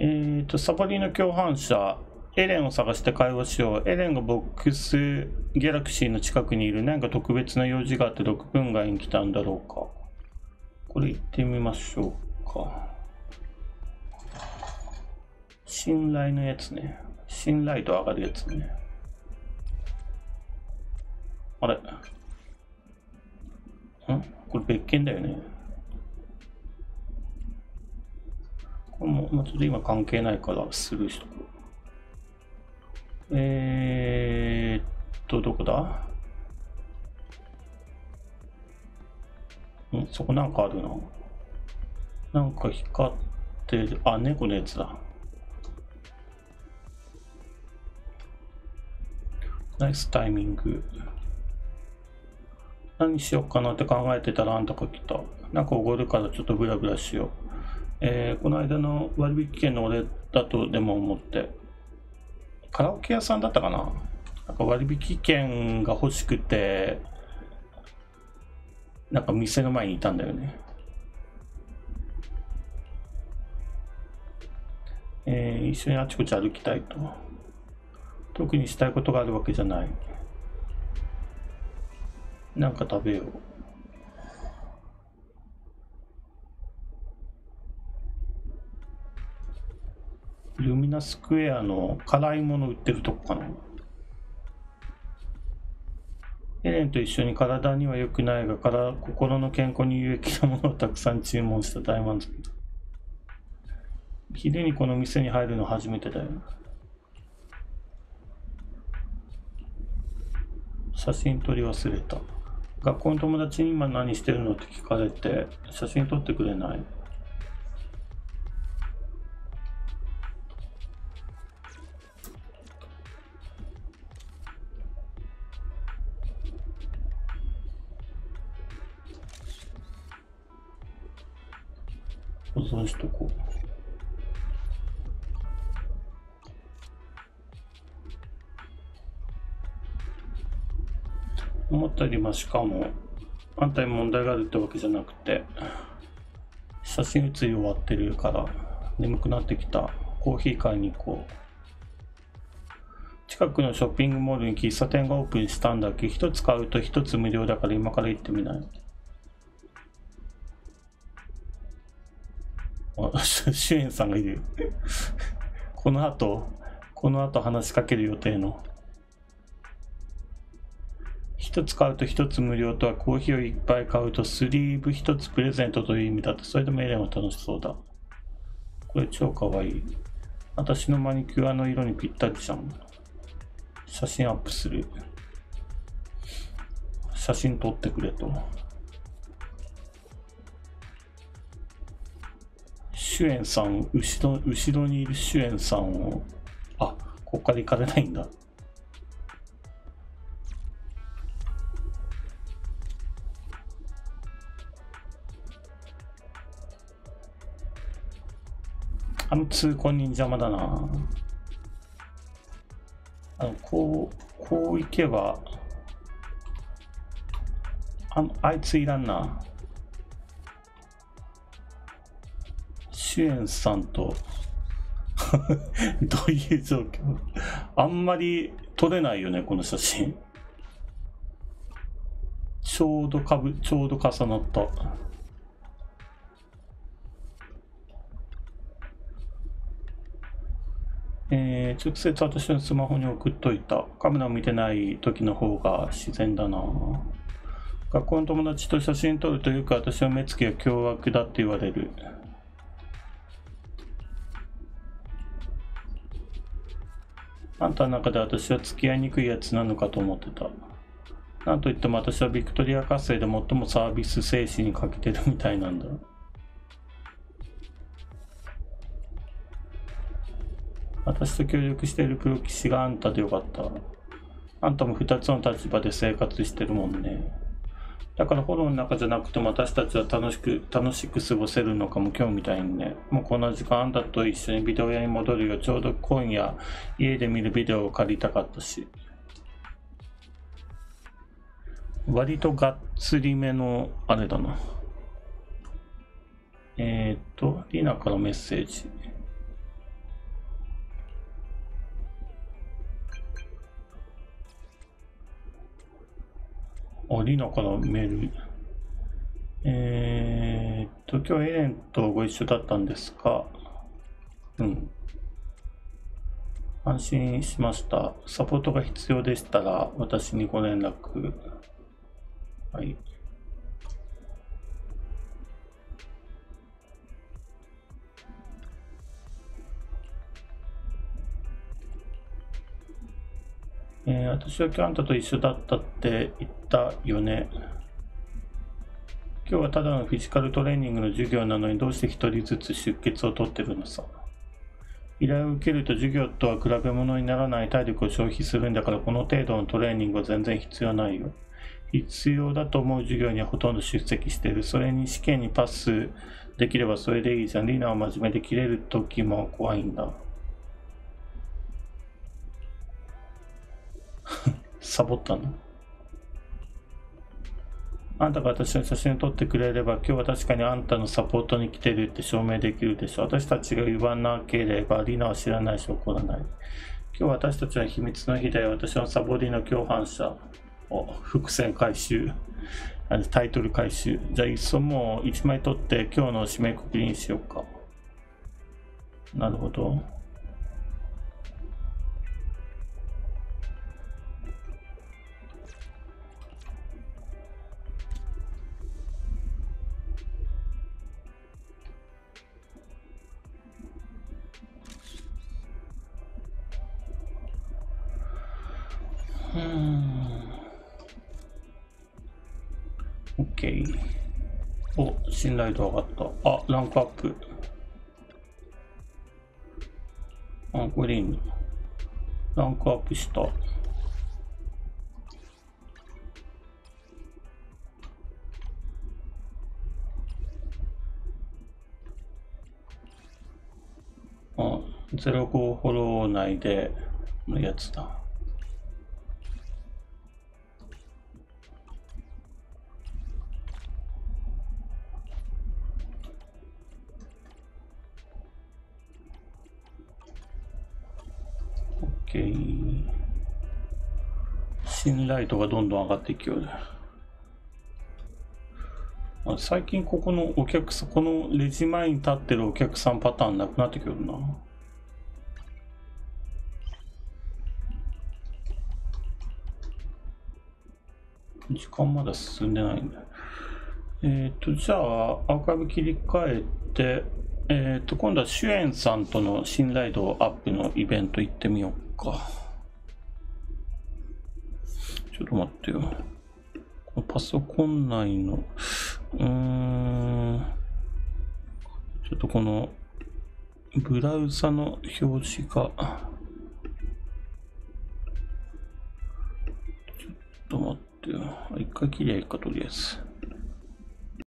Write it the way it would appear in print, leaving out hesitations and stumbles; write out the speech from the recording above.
サバリの共犯者、エレンを探して会話しよう。エレンがボックスギャラクシーの近くにいる。何か特別な用事があって6分外に来たんだろうか。これ行ってみましょうか。信頼のやつね。信頼度上がるやつね。あれ？これ別件だよね。これもちょっと今関係ないからスルーしとこう。どこだ？そこなんかあるな。なんか光ってる。あ、猫のやつだ。ナイスタイミング。何しようかなって考えてたらあんたが来た。なんかおごるからちょっとブラブラしよう。この間の割引券の俺だとでも思って。カラオケ屋さんだったかな？なんか割引券が欲しくて、なんか店の前にいたんだよね。一緒にあちこち歩きたいと。特にしたいことがあるわけじゃない。なんか食べよう。ルミナスクエアの辛いもの売ってるとこかな。エレンと一緒に体には良くないが心の健康に有益なものをたくさん注文した。大満足だ。昼にこの店に入るの初めてだよ。写真撮り忘れた。学校の友達に今何してるのって聞かれて、写真撮ってくれない？保存しとこう。思ったよりしかもあんたに問題があるってわけじゃなくて、写真写り終わってるから眠くなってきた。コーヒー買いに行こう。近くのショッピングモールに喫茶店がオープンしたんだっけ。一つ買うと一つ無料だから今から行ってみない？シュエンさんがいる。この後話しかける予定の。一つ買うと一つ無料とは、コーヒーをいっぱい買うとスリーブ一つプレゼントという意味だって。それでもエレンは楽しそうだ。これ超かわいい。私のマニキュアの色にぴったりじゃん。写真アップする。写真撮ってくれと。シュエンさん、後ろにいるシュエンさんを、ここから行かれないんだ。通行人邪魔だな。こう行けば、あいついらんな。シュエンさんとどういう状況？あんまり撮れないよね、この写真。ちょうど重なった。直接私のスマホに送っといた。カメラを見てない時の方が自然だな。学校の友達と写真撮るとよく私の目つきが凶悪だって言われる。あんたの中で私は付き合いにくいやつなのかと思ってた。なんといっても私はビクトリア合戦で最もサービス精神に欠けてるみたいなんだ。私と協力しているプロ棋士があんたでよかった。あんたも2つの立場で生活してるもんね。だから炎の中じゃなくても私たちは楽しく過ごせるのかも。今日みたいにね。もうこんな時間あんたと一緒にビデオ屋に戻るよ。ちょうど今夜家で見るビデオを借りたかったし。割とがっつりめのあれだな。リナからメッセージ。 リナからメール。今日エレンとご一緒だったんですか？うん。安心しました。サポートが必要でしたら、私にご連絡。はい。私は今日あんたと一緒だったって言ったよね。今日はただのフィジカルトレーニングの授業なのにどうして一人ずつ出血を取ってるのさ。依頼を受けると授業とは比べ物にならない体力を消費するんだから、この程度のトレーニングは全然必要ないよ。必要だと思う授業にはほとんど出席してる。それに試験にパスできればそれでいいじゃん。リナは真面目で切れる時も怖いんだ。サボったの？あんたが私の写真を撮ってくれれば、今日は確かにあんたのサポートに来てるって証明できるでしょ。私たちが言わなければリナは知らないし起こらない。今日私たちは秘密の日だよ。私はサボりの共犯者。伏線回収。タイトル回収。じゃあいっそもう1枚取って今日の締めくくりにしようか。なるほど。OK。お、信頼度上がった。あ、ランクアップ。グリーン。ランクアップした。05フォロー内でのやつだ。OK。信頼度がどんどん上がっていくようで。最近ここのお客さん、このレジ前に立ってるお客さんパターンなくなってくるな。時間まだ進んでないんだ。じゃあ、アーカイブ切り替えて、今度はシュエンさんとの信頼度アップのイベント行ってみようか。ちょっと待ってよ。このパソコン内の、ちょっとこの、ブラウザの表示が、ちょっと待ってよ。一回切りゃいいか、とりあえず。